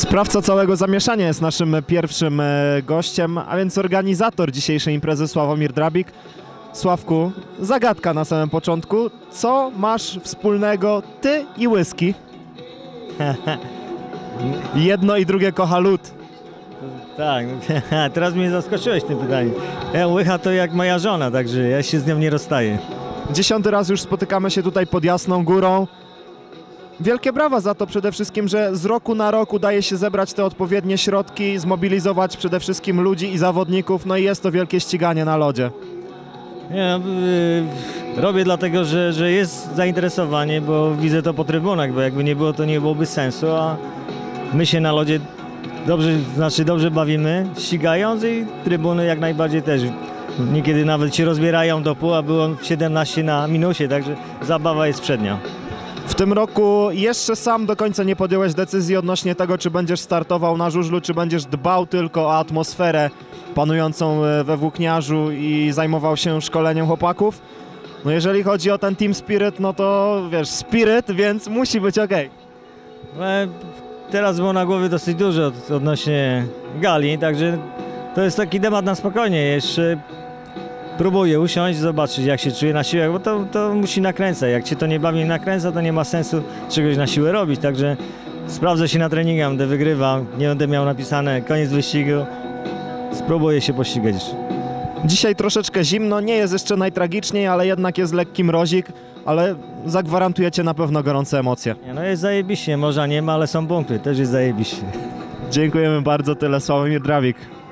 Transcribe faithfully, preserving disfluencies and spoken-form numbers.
Sprawca całego zamieszania jest naszym pierwszym gościem, a więc organizator dzisiejszej imprezy Sławomir Drabik. Sławku, zagadka na samym początku. Co masz wspólnego ty i whisky? Jedno i drugie kocha lód. Tak, teraz mnie zaskoczyłeś tym pytaniem. Ja łycha to jak moja żona, także ja się z nią nie rozstaję. Dziesiąty raz już spotykamy się tutaj pod Jasną Górą. Wielkie brawa za to przede wszystkim, że z roku na rok udaje się zebrać te odpowiednie środki, zmobilizować przede wszystkim ludzi i zawodników, no i jest to wielkie ściganie na lodzie. Ja, yy, robię dlatego, że, że jest zainteresowanie, bo widzę to po trybunach, bo jakby nie było, to nie byłoby sensu, a my się na lodzie dobrze, znaczy dobrze bawimy, ścigając, i trybuny jak najbardziej też. Niekiedy nawet się rozbierają do pół, a było siedemnaście na minusie, także zabawa jest przednia. W tym roku jeszcze sam do końca nie podjąłeś decyzji odnośnie tego, czy będziesz startował na żużlu, czy będziesz dbał tylko o atmosferę panującą we Włókniarzu i zajmował się szkoleniem chłopaków. No jeżeli chodzi o ten team spirit, no to wiesz, spirit, więc musi być ok. Teraz było na głowie dosyć dużo od, odnośnie gali, także to jest taki temat na spokojnie. Jeszcze próbuję usiąść, zobaczyć jak się czuję na siłach, bo to, to musi nakręcać. Jak cię to nie bawi, nie nakręca, to nie ma sensu czegoś na siłę robić. Także sprawdzę się na treningach, będę wygrywam, nie będę miał napisane koniec wyścigu. Spróbuję się pościgać. Dzisiaj troszeczkę zimno, nie jest jeszcze najtragiczniej, ale jednak jest lekki mrozik, ale zagwarantujecie na pewno gorące emocje. Nie, no jest zajebiście, morza nie ma, ale są bunkry, też jest zajebiście. Dziękujemy bardzo, tyle Sławomir Drabik.